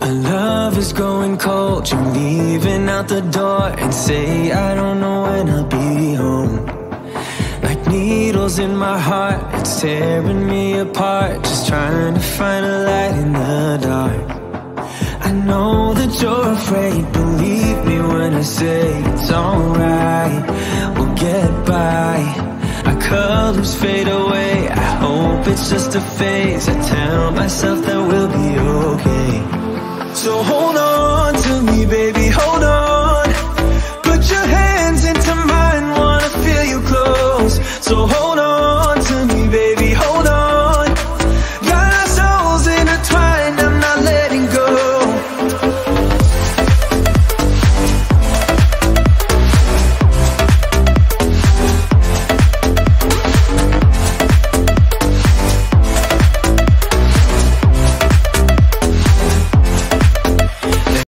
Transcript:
Our love is growing cold, you're leaving out the door and say I don't know when I'll be home. Like needles in my heart, it's tearing me apart, just trying to find a light in the dark. I know that you're afraid, believe me when I say it's alright, we'll get by. Our colors fade away, I hope it's just a phase. I tell myself that we'll be okay. So hold on to me, baby, hold on. Put your hands into mine, wanna feel you close. So hold